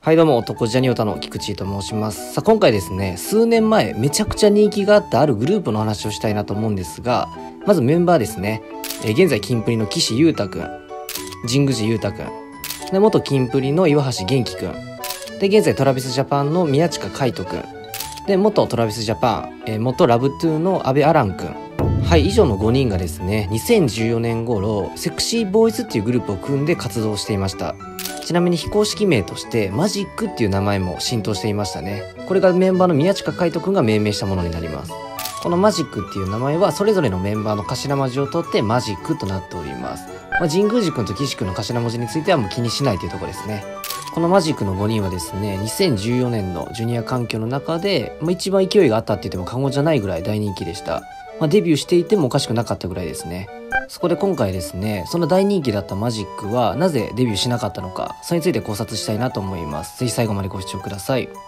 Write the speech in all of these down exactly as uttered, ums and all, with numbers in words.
はいどうも、男ジャニオタの菊池と申します。さあ今回ですね、数年前めちゃくちゃ人気があったあるグループの話をしたいなと思うんですが、まずメンバーですね。えー、現在キンプリの岸優太くん、神宮寺優太くん、で元キンプリの岩橋元気くん、で現在トラビスジャパンの宮近海斗くん、で元トラビスジャパン、えー、元ラブトゥーの阿部アランくん。はい、以上のごにんがですね、にせんじゅうよねん頃、セクシーボーイズっていうグループを組んで活動していました。ちなみに非公式名としてマジックっていう名前も浸透していましたね。これがメンバーの宮近海斗くんが命名したものになります。このマジックっていう名前はそれぞれのメンバーの頭文字を取ってマジックとなっております。まあ、神宮寺くんと岸くんの頭文字についてはもう気にしないというところですね。このマジックのごにんはですね、にせんじゅうよねんのジュニア環境の中で、まあ、一番勢いがあったって言っても過言じゃないぐらい大人気でした。まあ、デビューしていてもおかしくなかったぐらいですね。そこで今回ですね、その大人気だったマジックはなぜデビューしなかったのか、それについて考察したいなと思います。ぜひ最後までご視聴ください。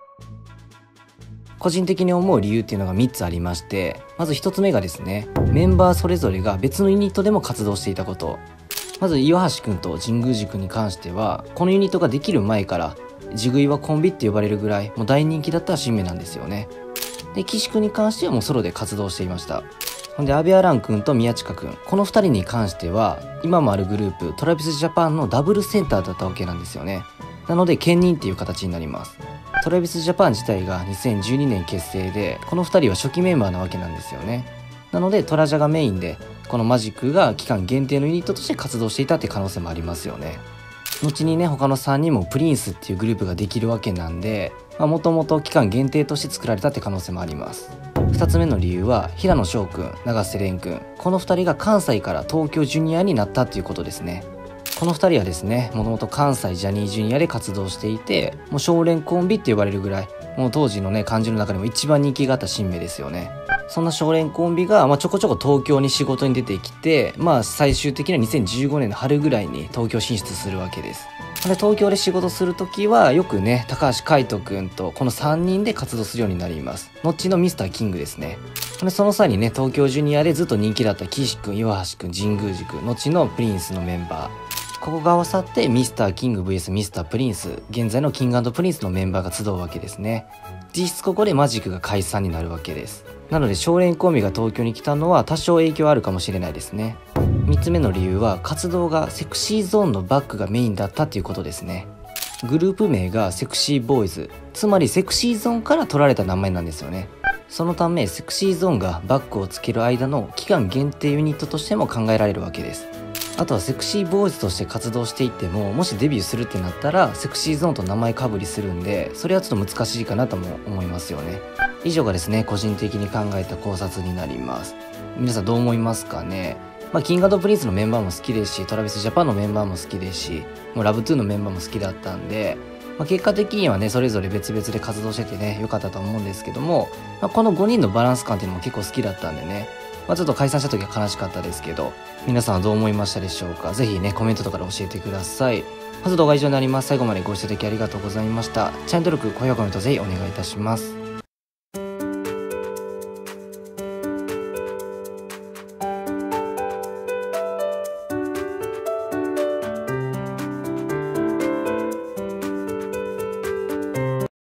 個人的に思う理由っていうのがみっつありまして、まずひとつめがですね、メンバーそれぞれが別のユニットでも活動していたこと。まず岩橋くんと神宮寺くんに関しては、このユニットができる前から地食いはコンビって呼ばれるぐらいもう大人気だった新名なんですよね。で岸くんに関してはもうソロで活動していました。ほんで阿部アランくんと宮近くん、このふたりに関しては今もあるグループトラビスジャパンのダブルセンターだったわけなんですよね。なので兼任っていう形になります。トラビスジャパン自体がにせんじゅうにねん結成で、このふたりは初期メンバーなわけなんですよね。なのでトラジャがメインで、このマジックが期間限定のユニットとして活動していたって可能性もありますよね。後にね、他のさんにんもプリンスっていうグループができるわけなんで、もともと期間限定として作られたって可能性もあります。ふたつめの理由は平野翔くん、永瀬廉くん、このふたりが関西から東京ジュニアになったっていうことですね。このふたりはですね、もともと関西ジャニージュニアで活動していて、もう少年コンビって呼ばれるぐらい、もう当時のね漢字の中でも一番人気があった新名ですよね。そんな少年コンビが、まあ、ちょこちょこ東京に仕事に出てきて、まあ最終的にはにせんじゅうごねんの春ぐらいに東京進出するわけです。で東京で仕事するときはよくね、高橋海人くんとこのさんにんで活動するようになります。後のミスターキングですね。でその際にね、東京ジュニアでずっと人気だった岸くん、岩橋くん、神宮寺くん、後のプリンスのメンバー、ここが合わさってミスターキング ブイエス ミスタープリンス、現在のキング&プリンスのメンバーが集うわけですね。実質ここでマジックが解散になるわけです。なので少年コンビが東京に来たのは多少影響あるかもしれないですね。みっつめの理由は活動がセクシーゾーンのバックがメインだったっていうことですね。グループ名がセクシーボーイズ、つまりセクシーゾーンから取られた名前なんですよね。そのためセクシーゾーンがバックをつける間の期間限定ユニットとしても考えられるわけです。あとはセクシーボーイズとして活動していっても、もしデビューするってなったらセクシーゾーンと名前かぶりするんで、それはちょっと難しいかなとも思いますよね。以上がですね、個人的に考えた考察になります。皆さんどう思いますかね。まあ、キング&プリンスのメンバーも好きですし、トラビスジャパンのメンバーも好きですし、もうラブトゥーのメンバーも好きだったんで、まあ、結果的にはね、それぞれ別々で活動しててね、良かったと思うんですけども、まあ、このごにんのバランス感っていうのも結構好きだったんでね、まあ、ちょっと解散した時は悲しかったですけど、皆さんはどう思いましたでしょうか。ぜひね、コメントとかで教えてください。まず動画は以上になります。最後までご視聴いただきありがとうございました。チャンネル登録、高評価、コメントぜひお願いいたします。